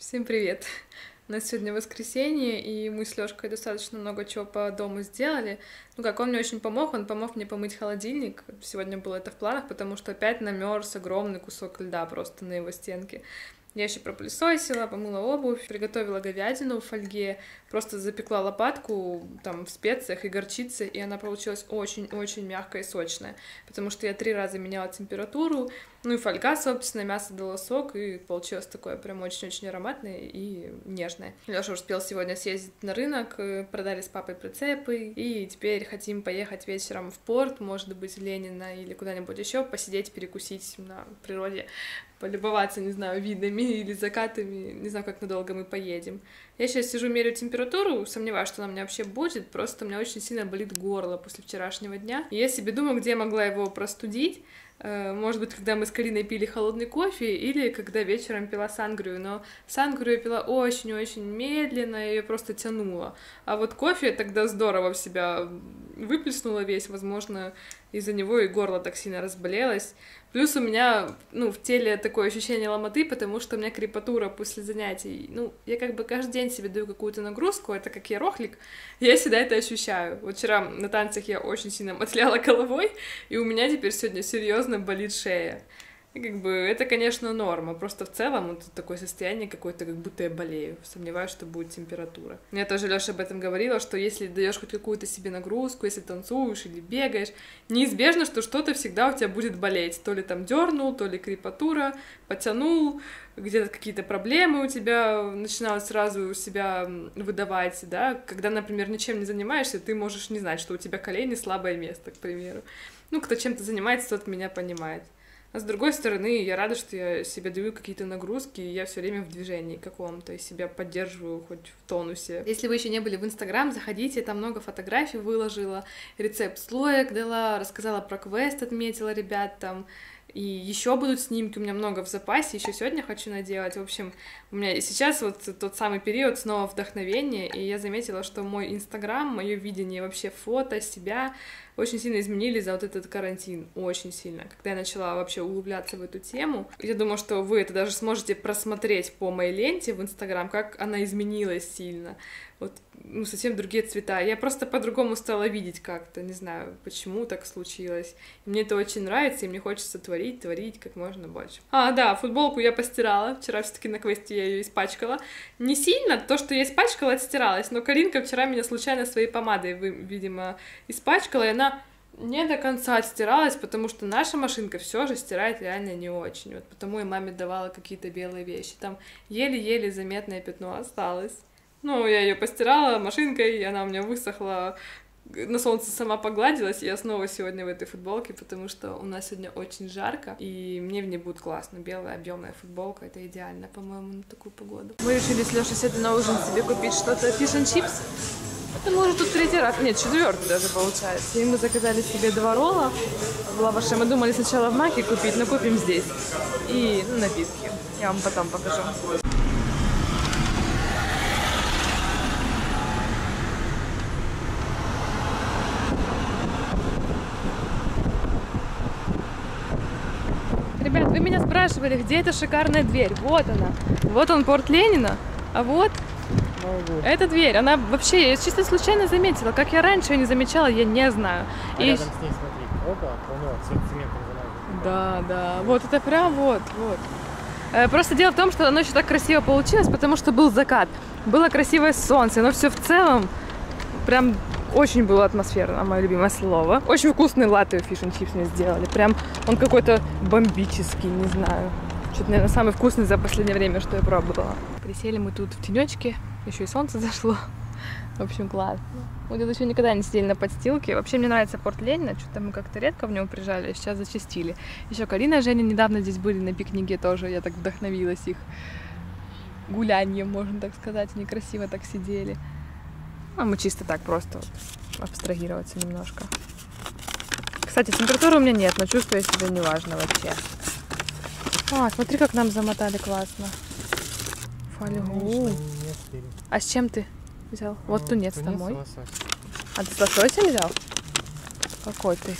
Всем привет! У нас сегодня воскресенье, и мы с Лёшкой достаточно много чего по дому сделали. Он мне очень помог, он помог мне помыть холодильник. Сегодня было это в планах, потому что опять намерз огромный кусок льда просто на его стенке. Я еще пропылесосила, помыла обувь, приготовила говядину в фольге, просто запекла лопатку там в специях и горчице, и она получилась очень-очень мягкая и сочная, потому что я 3 раза меняла температуру, и фольга, собственно, мясо дало сок, и получилось такое прям очень-очень ароматное и нежное. Лёша успел сегодня съездить на рынок, продали с папой прицепы, и теперь хотим поехать вечером в порт, может быть, в Ленина или куда-нибудь еще, посидеть, перекусить на природе, полюбоваться, не знаю, видами или закатами, не знаю, как надолго мы поедем. Я сейчас сижу, меряю температуру, сомневаюсь, что она у меня вообще будет, просто у меня очень сильно болит горло после вчерашнего дня. И я себе думаю, где я могла его простудить. Может быть, когда мы с Кариной пили холодный кофе, или когда вечером пила сангрию, но сангрию я пила очень-очень медленно, я ее просто тянула. А вот кофе я тогда здорово в себя выплеснула весь, возможно, из-за него и горло так сильно разболелось. Плюс у меня, в теле такое ощущение ломоты, потому что у меня крепатура после занятий. Я как бы каждый день себе даю какую-то нагрузку, это как я рохлик, я всегда это ощущаю. Вот вчера на танцах я очень сильно мотляла головой, и у меня теперь сегодня серьезно болит шея. И это, конечно, норма, просто в целом это такое состояние какое-то, как будто я болею, сомневаюсь, что будет температура. Мне тоже Лёша об этом говорила, что если даешь хоть какую-то себе нагрузку, если танцуешь или бегаешь, неизбежно, что что-то всегда у тебя будет болеть, то ли там дернул, то ли крепатура, потянул, где-то какие-то проблемы у тебя начинают сразу себя выдавать, да, когда, например, ничем не занимаешься, ты можешь не знать, что у тебя колени слабое место, к примеру. Кто чем-то занимается, тот меня понимает. А с другой стороны, я рада, что я себе даю какие-то нагрузки, и я все время в движении каком-то, и себя поддерживаю хоть в тонусе. Если вы еще не были в Инстаграм, заходите, там много фотографий выложила, рецепт слоек дала, рассказала про квест, отметила ребят там, и еще будут снимки, у меня много в запасе, еще сегодня хочу наделать. В общем, у меня сейчас вот тот самый период снова вдохновения, и я заметила, что мой Инстаграм, мое видение вообще фото себя очень сильно изменились за вот этот карантин, очень сильно. Когда я начала вообще углубляться в эту тему, я думаю, что вы это даже сможете просмотреть по моей ленте в Инстаграм, как она изменилась сильно. Совсем другие цвета. Я просто по-другому стала видеть как-то, не знаю, почему так случилось. И мне это очень нравится, и мне хочется творить как можно больше. Да, футболку я постирала. Вчера все-таки на квесте я ее испачкала. Не сильно, то, что я испачкала, отстиралась, но Каринка вчера меня случайно своей помадой, видимо, испачкала, и она не до конца отстиралась, потому что наша машинка все же стирает реально не очень. Вот потому и маме давала какие-то белые вещи. Там еле-еле заметное пятно осталось. Я ее постирала машинкой, и она у меня высохла, на солнце сама погладилась, и я снова сегодня в этой футболке, потому что у нас сегодня очень жарко, и мне в ней будет классно. Белая объемная футболка, это идеально, по-моему, на такую погоду. Мы решили с Лёшей сегодня на ужин себе купить что-то fish and chips. Это мы уже тут 3-й раз, нет, 4-й даже получается. И мы заказали себе 2 ролла в лаваше. Мы думали сначала в Маке купить, но купим здесь. И напитки. Я вам потом покажу. Ребят, вы меня спрашивали, где эта шикарная дверь. Вот она. Вот он, порт Ленина. А вот эта дверь. Она вообще, я чисто случайно заметила. Как я раньше ее не замечала, я не знаю. И рядом с ней, смотри, оба, цементом замазано. Да. Вот это прям вот. Просто дело в том, что оно еще так красиво получилось, потому что был закат. Было красивое солнце, но все в целом прям очень было атмосферно, мое любимое слово. Очень вкусный латте fish and chips мне сделали. Прям он какой-то бомбический, не знаю. Что-то, наверное, самый вкусный за последнее время, что я пробовала. Присели мы тут в тенечке, еще и солнце зашло. В общем, классно. Мы тут еще никогда не сидели на подстилке. Вообще мне нравится порт Ленина, что-то мы как-то редко в него приезжали, а сейчас зачастили. Еще Карина и Женя недавно здесь были на пикнике тоже, я так вдохновилась их гуляньем, можно так сказать. Они красиво так сидели. А мы чисто так просто абстрагироваться немножко. Кстати, температуры у меня нет, но чувствую себя неважно вообще. Смотри, как нам замотали классно. Фольгу. А с чем ты взял? Вот тунец домой. А ты с лососем взял? Какой ты?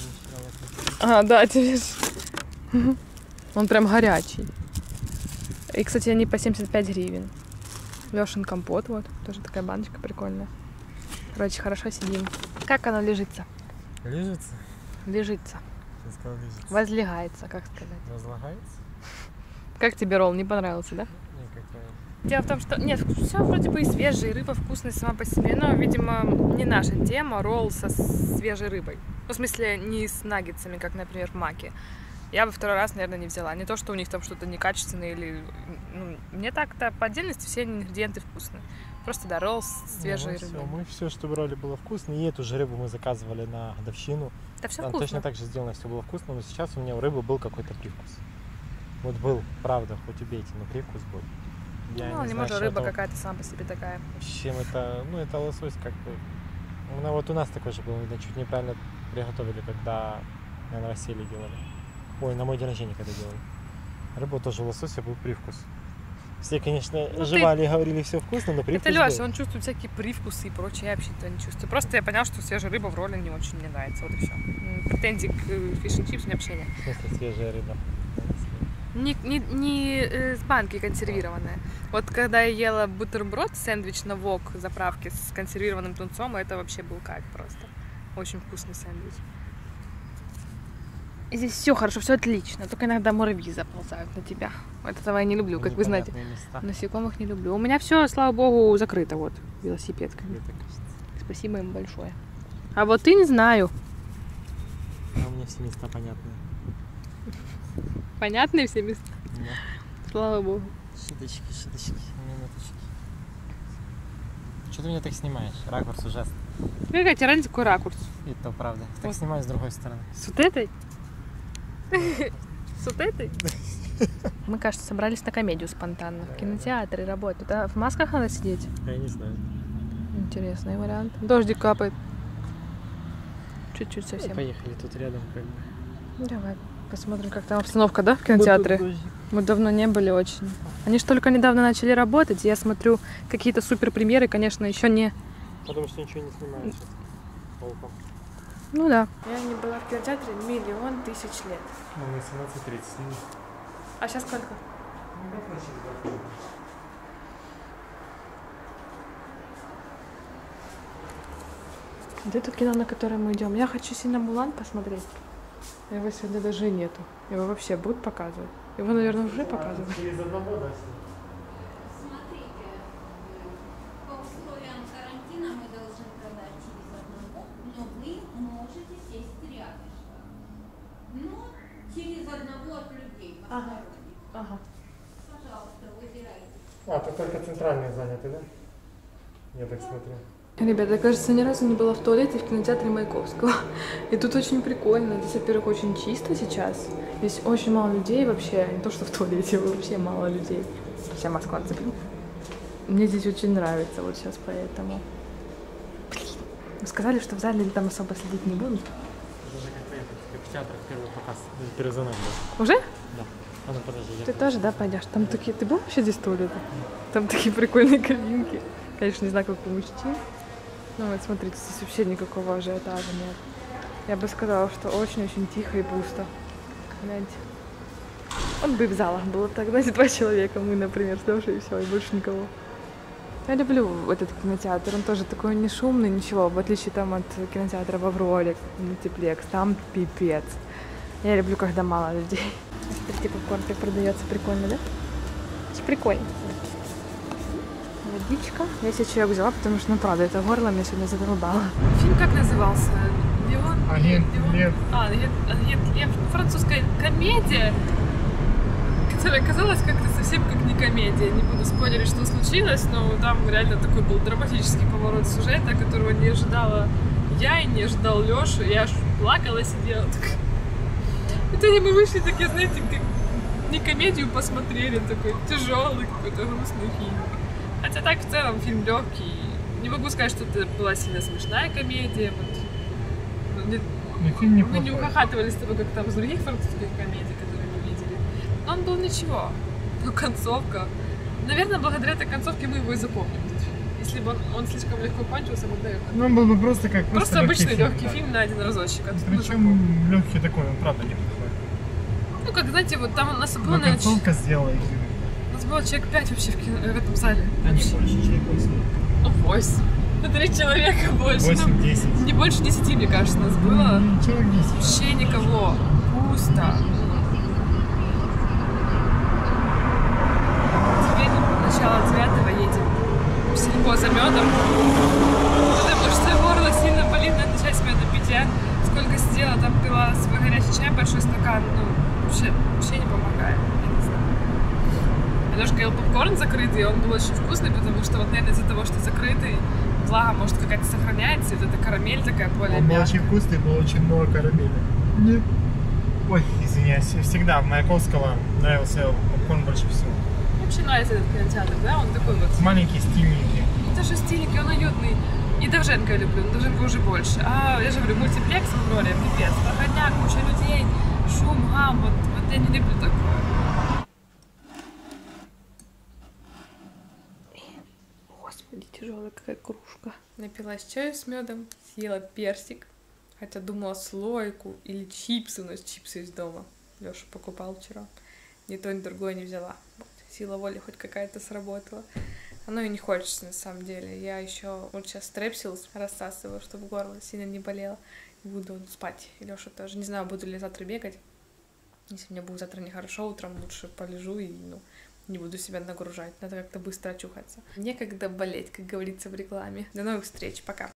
Мало да, тебе же. Он прям горячий. И, кстати, они по 75 гривен. Лёшин компот, вот, тоже такая баночка прикольная. Короче, хорошо сидим. Как оно лежится? Лежится? Лежится. Я сказал, лежится. Возлегается, как сказать. Возлагается? Как тебе ролл? Не понравился, да? Никакой. Дело в том, что нет, все вроде бы и свежее, рыба вкусная сама по себе, но, видимо, не наша тема ролл со свежей рыбой. Ну, в смысле, не с наггетсами, как, например, в Маке. Я бы второй раз, наверное, не взяла. Не то, что у них там что-то некачественное или... Ну, мне так-то по отдельности все ингредиенты вкусные. Просто, да, ролл с свежей рыбой. Мы все, что брали, было вкусно. И эту же рыбу мы заказывали на годовщину. Да все Там вкусно. точно так же сделано, все было вкусно, но сейчас у меня у рыбы был какой-то привкус. Вот был, правда, хоть убейте, но привкус был. Ну, не может, рыба какая-то сама по себе такая. С чем это, ну, это лосось как бы. Ну, вот у нас такой же был, видно, чуть неправильно приготовили, когда на новоселье делали. Ой, на мой день рождения когда делали. Рыба тоже лосося был привкус. Все, конечно, жевали и говорили, все вкусно, но привкус Это Лёша, был. он чувствует всякие привкусы и прочее, я вообще-то не чувствую. Просто я поняла, что свежая рыба в ролле не очень мне нравится, вот и все. Претензий к фиш-н-чипс у меня вообще нет. В смысле, свежая рыба? Не с банки консервированная. Вот когда я ела бутерброд, сэндвич на вок заправке с консервированным тунцом, это вообще был кайф просто. Очень вкусный сэндвич. И здесь все хорошо, все отлично, только иногда муравьи заползают на тебя. Вот этого я не люблю, как вы знаете. Места. Насекомых не люблю. У меня все, слава богу, закрыто вот велосипедками. Спасибо им большое. А вот ты не знаю. А у меня все места понятные. Понятные все места? Да. Слава богу. Шуточки, минуточки. Что ты меня так снимаешь? Ракурс ужасный. Какая тебе разница, какой ракурс? И то правда. Так Вот. снимаю с другой стороны. С вот этой? С вот этой? Мы, кажется, собрались на комедию спонтанно. В кинотеатре работают. А в масках надо сидеть? Я не знаю. Интересный вариант. Дождик капает. Чуть-чуть совсем. Поехали, тут рядом как бы. Давай посмотрим, как там обстановка, да, в кинотеатре? Мы давно не были очень. Они же только недавно начали работать. Я смотрю какие-то супер премьеры, конечно, еще не... Потому что ничего не снимают сейчас. Толком. Ну да. Я не была в кинотеатре 1 000 000 лет. Ну, мы 17:30 снимем. А сейчас сколько? Где то кино, на которое мы идем? Я хочу сильно Мулан посмотреть. Его сегодня даже нету. Его вообще будут показывать? Его, наверное, уже показывают. Через одного, да? Смотрите, по условиям карантина мы должны продать через одного, но вы можете сесть рядышком. Но через одного от людей посторонних. Ага. Пожалуйста, выбирайте. А, тут только центральные заняты, да? Я так смотрю. Ребята, я, кажется, ни разу не была в туалете в кинотеатре Маяковского. И тут очень прикольно. Здесь, во-первых, очень чисто сейчас. Здесь очень мало людей вообще. Не то, что в туалете, вообще мало людей. Вся Москва цепила. Мне здесь очень нравится вот сейчас поэтому. Блин. Вы сказали, что в зале там особо следить не будут? Это же как поехать, как в театрах первый показ. Перезонок был. Уже? Да. А ну подожди, я Ты тоже, да, пойдешь? Там такие... Ты был вообще здесь в туалете? Там такие прикольные кабинки. Конечно, не знаю, как у мужчин. Ну вот, смотрите, здесь вообще никакого ажиотажа нет. Я бы сказала, что очень-очень тихо и пусто. Гляньте. Он бы и в залах было так, знаете, 2 человека. Мы, например, с Лёшей, и все, и больше никого. Я люблю этот кинотеатр. Он тоже такой не шумный, ничего. В отличие там от кинотеатра в Авроле, Мультиплекс. Там пипец. Я люблю, когда мало людей. Смотрите, попкорн как продается. Прикольно, да? Это прикольно. Водичка. Я себе чаек взяла, потому что, ну правда, это горло меня сегодня задолбало. Фильм как назывался? Леон? Агент Лев. Агент Лев. Французская комедия, которая казалась как-то совсем как не комедия. Не буду спойлерить, что случилось, но там реально такой был драматический поворот сюжета, которого не ожидала я и не ожидал Лёша. Я аж плакала, сидела. В итоге мы вышли такие, знаете, как не комедию посмотрели, такой тяжелый какой-то грустный фильм. Хотя так в целом фильм легкий. Не могу сказать, что это была сильно смешная комедия. Вот. Мы не ухахатывали с тобой, как там с других французских комедий, которые мы видели. Но он был ничего. Но концовка. Наверное, благодаря этой концовке мы его и запомним. Если бы он слишком легко кончился, мы даем. Ну, он был бы просто как... Просто обычный легкий фильм на один разочек. Причем легкий такой, он правда неплохой. Ну, как, знаете, вот там у нас было... Концовка сделала их. У нас было человек 5 вообще в этом зале. Да не больше, человек 8. 8. На 3 человека больше. 8-10. Не больше 10, мне кажется, нас было. Человек 10. Вообще никого. Пусто. Теперь начало 9-го едем в сельпо за медом. Потому что горло сильно болит, надо начать с меда пить. Я сколько сидела, там пила свой горячий чай, большой стакан. Ну, вообще не помогает. Я не знаю. Лёшка ел попкорн закрытый, и он был очень вкусный, потому что вот, наверное, из-за того, что закрытый, влага, может, какая-то сохраняется, и вот эта карамель такая более Он был мягкая. очень вкусный, было очень много карамели. Нет. Ой, извиняюсь, всегда в Маяковского нравился попкорн больше всего. Мне вообще нравится этот кинотеатр, да? Он такой вот... Маленький, стильненький. Это же стильненький, он уютный. И Довженко я люблю, но Довженко уже больше. А я же говорю, мультиплекс в Авроре, пипец. Проходняк, куча людей, шум, гам, вот я не люблю такое. Господи, тяжелая какая кружка. Напилась чаю с медом, съела персик. Хотя думала слойку или чипсы, у нас чипсы из дома. Лёша покупал вчера. Ни то, ни другое не взяла. Вот. Сила воли хоть какая-то сработала. Оно и не хочется, на самом деле. Я еще вот сейчас стрепсилс рассасываю, чтобы горло сильно не болело. И буду спать. И Лёша тоже. Не знаю, буду ли завтра бегать. Если мне будет завтра нехорошо, утром лучше полежу и, не буду себя нагружать. Надо как-то быстро очухаться. Некогда болеть, как говорится в рекламе. До новых встреч. Пока.